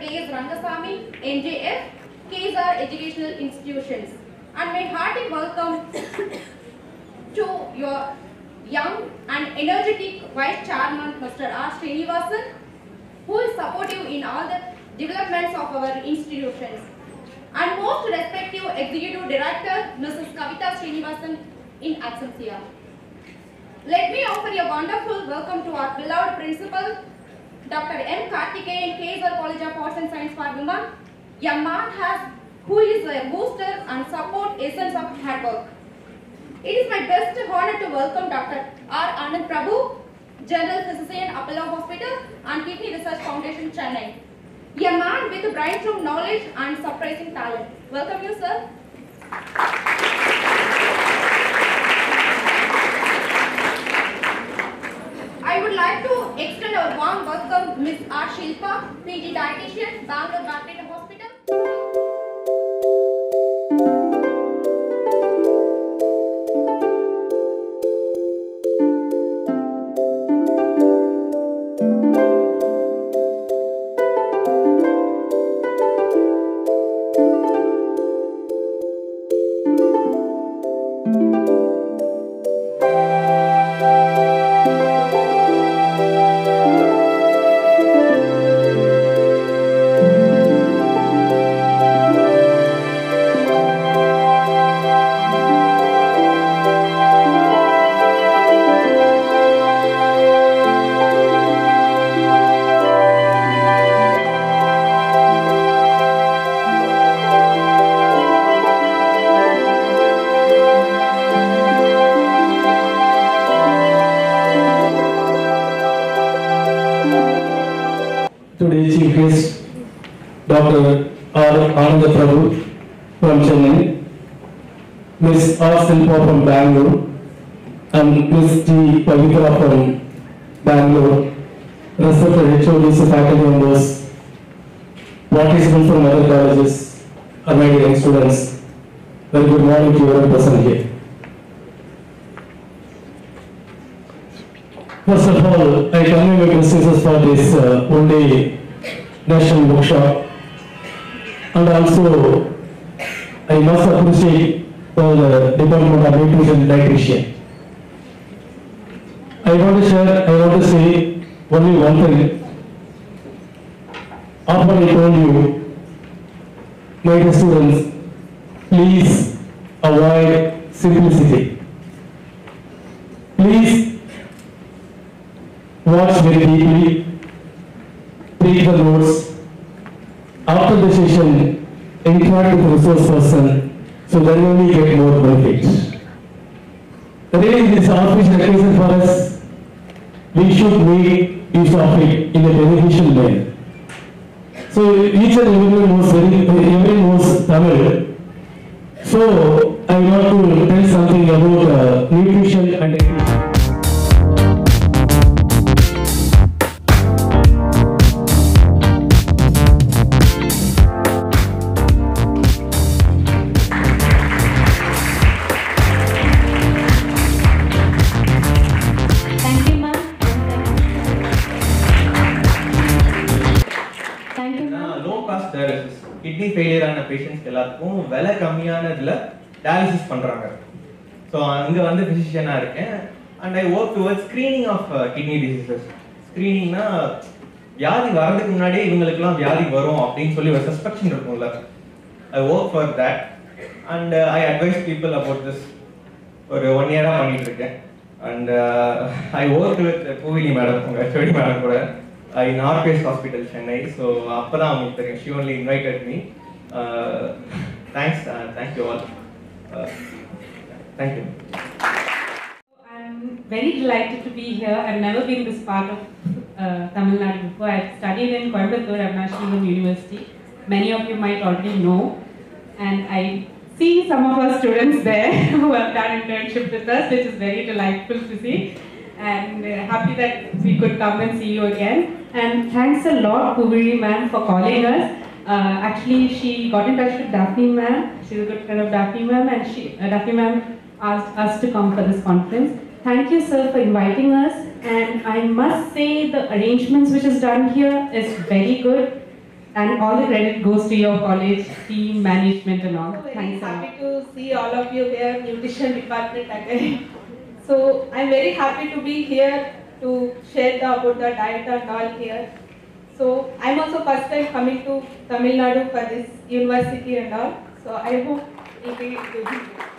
K.S Rangasamy, NJF, KSR Educational Institutions. And my hearty welcome to your young and energetic Vice Chairman, Mr. R. Srinivasan, who is supportive in all the developments of our institutions. And most respective Executive Director, Mrs. Kavitha Srinivasan in absentia. Let me offer a wonderful welcome to our beloved Principal, Dr. M. Karthikeyan, KSR College of Arts and Science for Women, a man who is a booster and support essence of hard work. It is my best honor to welcome Dr. R. Anand Prabu, General Physician, Apollo Hospital and Kidney Research Foundation, Chennai. A man with brainstorm knowledge and surprising talent. Welcome you, sir. I would like to extend a warm welcome Ms. R. Shilpa, PG Dietitian, Bangalore Babtist Hospital. Today's chief guest, Dr. R. Anand Prabu from Chennai, Ms. R. Shilpa from Bangalore, and Ms. T. Pavithra from Bangalore, respected HODs, faculty members, participants from other colleges, and my dear students. Very good morning to everyone present here. First of all, I convey my blessings for this one-day national workshop, and also I must appreciate for the Department of Nutrition and Dietetics. I want to say only one thing. After I told you, my dear students, please avoid simplicity. Please watch very deeply, read the notes. After the session, interact with the resource person, so then only get more benefits. Really, this auspicious occasion for us, we should make use of it in a beneficial manner. So each and everyone knows Tamil. So I want to tell something about nutrition and dietetics. Kidney failure ஆன patients எல்லாத்துக்கும் விலை கம்மியானதுல dialysis பண்றாங்க. So அங்கே வந்து ஃபிசிஷியனாக இருக்கேன் and I work towards screening of kidney diseases. ஸ்க்ரீனிங்னா வியாதி வர்றதுக்கு முன்னாடியே இவங்களுக்குலாம் வியாதி வரும் அப்படின்னு சொல்லி ஒரு சஸ்பெக்ஷன் இருக்கும்ல. I work for that and I advise people about this. ஒரு 1 year பண்ணிட்டு இருக்கேன் and I work with Poovili madam, உங்கள் செடி மேடம் கூட in RPS Hospital, Chennai. So, she only invited me. Thanks, thank you all. Thank you. I'm very delighted to be here. I've never been this part of Tamil Nadu before. I've studied in Coimbatore National University. Many of you might already know. And I see some of our students there who have done internship with us, which is very delightful to see. And happy that we could come and see you again. And thanks a lot, Poovizhi ma'am, for calling us. Actually, she got in touch with Daphne ma'am. She's a good friend of Daphne ma'am, and Daphne ma'am asked us to come for this conference. Thank you, sir, for inviting us. And I must say the arrangements which is done here is very good. And all the credit goes to your college team, management and all. So very Thanks a lot. happy to see all of you here, nutrition department again. So I'm very happy to be here to share about the diet and all here. So I'm also first time coming to Tamil Nadu for this university and all. So I hope it will be good.